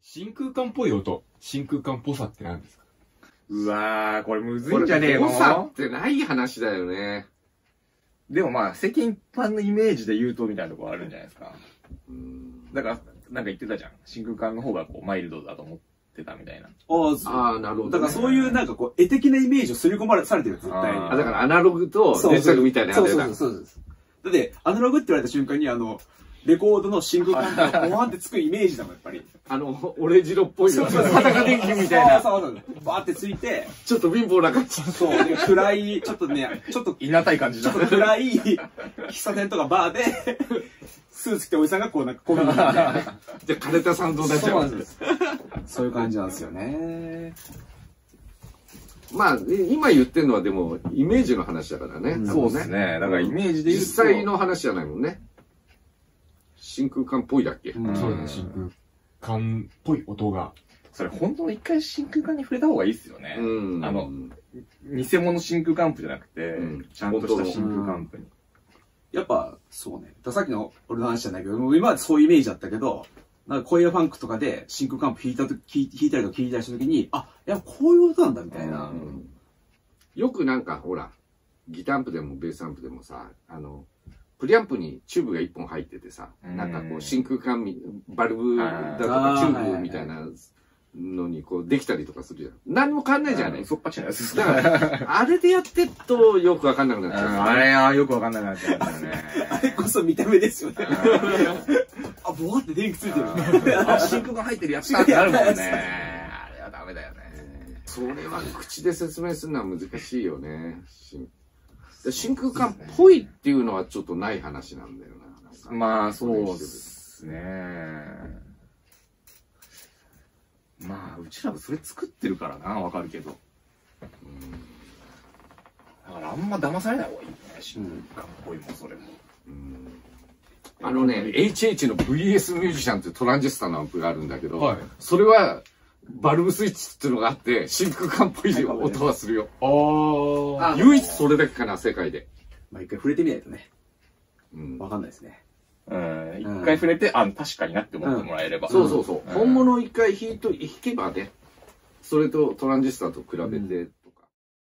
真空管っぽい音、真空管っぽさって何ですか？ うわー、これむずいんじゃねえの？ 誤差ってない話だよね。 でもまあ、世間一般のイメージで言うとみたいなところあるんじゃないですか。だから、なんか言ってたじゃん。真空管の方がこう、マイルドだと思ってたみたいな。 ああ、なるほど、ね。 だからそういうなんかこう、絵的なイメージを刷り込まれされてる絶対に。 だからアナログとデジタルみたいなやつだ。 そうです。だって、アナログって言われた瞬間にレコードの真空管がボワンってつくイメージだもん、やっぱり。 オレンジ色っぽいよ。裸電球みたいな。 そう。バーってついて。 ちょっと貧乏な感じ。 そう。で暗い、ちょっとね、ちょっと、 いなたい感じだ。 ちょっと暗い喫茶店とかバーで、スーツ着ておじさんがこうなんかコミュニみたいな。 じゃあ枯れたサウンドになっちゃう。 そうなんです。そういう感じなんですよね。 まあ、今言ってるのはでも、イメージの話だからね。 そうですね。だからイメージで言うと。 実際の話じゃないもんね。真空管っぽいだっけ？ そうですね、真空管っぽい音が。 それ本当に一回真空管に触れた方がいいですよね。偽物真空管プじゃなくて、ちゃんとした真空管プに。 やっぱ、そうね。さっきの俺の話じゃないけど、今までそういうイメージだったけど、なんか声やファンクとかで真空管プ弾いたりとか聞いたりした時に、あ、いや、こういう音なんだみたいな。 よくなんかほら、ギターアンプでもベースアンプでもさ、プリアンプにチューブが1本入っててさ、なんかこう真空管バルブだとかチューブみたいなのにこうできたりとかするじゃん。何も変わんないじゃんね。 そっぱちなやつ。 だから、あれでやってっとよくわかんなくなっちゃう。 あれはよくわかんなくなっちゃうんだよね。 あれこそ見た目ですよね。あ、ボワって電気ついてる。 あ、真空管入ってるやつだってなるもんね。あれはダメだよね。 それは口で説明するのは難しいよね。真空管っぽいっていうのはちょっとない話なんだよな。 まあ、そうですね。まあ、うちらもそれ作ってるからな、わかるけど。だからあんま騙されない方がいいね。真空管っぽいもそれも。 HH の VS ミュージシャンっていうトランジスタのアンプがあるんだけど、それは、バルブスイッチっていうのがあって、真空管っぽい音はするよ。唯一それだけかな、世界で。 まあ一回触れてみないとね。わかんないですね。 一回触れて、確かになって思ってもらえれば。 そう。本物を一回弾けばね、それとトランジスタと比べて、